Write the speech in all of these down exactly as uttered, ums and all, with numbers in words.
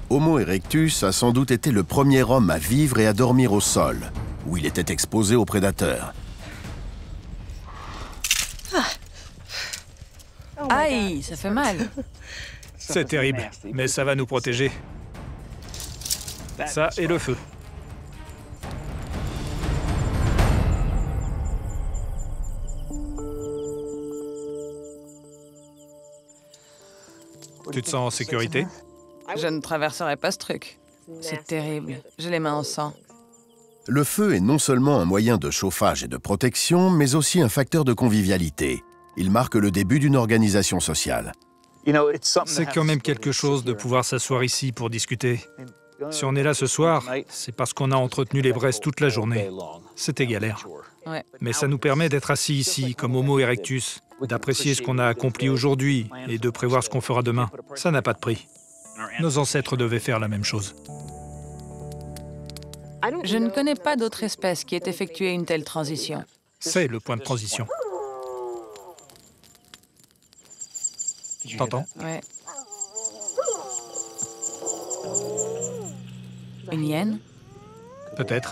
Homo erectus a sans doute été le premier homme à vivre et à dormir au sol, où il était exposé aux prédateurs. Aïe, ça fait mal. C'est terrible, mais ça va nous protéger. Ça et le feu. Tu te sens en sécurité? Je ne traverserai pas ce truc. C'est terrible. J'ai les mains en sang. Le feu est non seulement un moyen de chauffage et de protection, mais aussi un facteur de convivialité. Il marque le début d'une organisation sociale. C'est quand même quelque chose de pouvoir s'asseoir ici pour discuter. Si on est là ce soir, c'est parce qu'on a entretenu les braises toute la journée. C'était galère. Ouais. Mais ça nous permet d'être assis ici, comme Homo erectus, d'apprécier ce qu'on a accompli aujourd'hui et de prévoir ce qu'on fera demain. Ça n'a pas de prix. Nos ancêtres devaient faire la même chose. Je ne connais pas d'autre espèce qui ait effectué une telle transition. C'est le point de transition. T'entends? Ouais. Une hyène? Peut-être.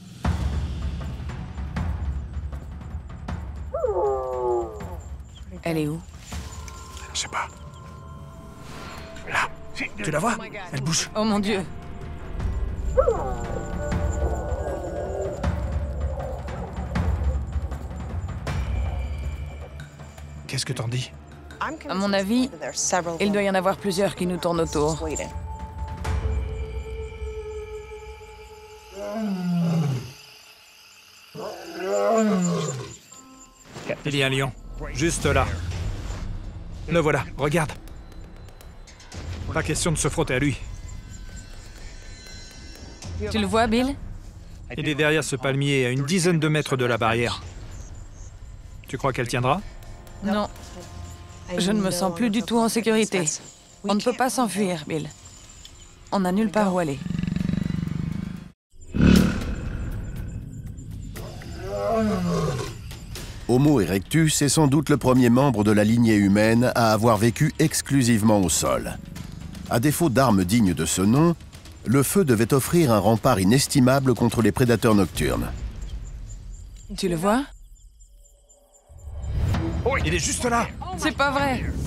Elle est où? Je sais pas. Là. Tu la vois? Elle bouge. Oh mon Dieu! Qu'est-ce que t'en dis? À mon avis, il doit y en avoir plusieurs qui nous tournent autour. Il y a un lion. Juste là. Le voilà, regarde. Pas question de se frotter à lui. Tu le vois, Bill? Il est derrière ce palmier, à une dizaine de mètres de la barrière. Tu crois qu'elle tiendra? Non. Je ne me sens plus du tout en sécurité. On ne peut pas s'enfuir, Bill. On n'a nulle part où aller. Homo erectus est sans doute le premier membre de la lignée humaine à avoir vécu exclusivement au sol. À défaut d'armes dignes de ce nom, le feu devait offrir un rempart inestimable contre les prédateurs nocturnes. Tu le vois? Il est juste là! C'est pas vrai!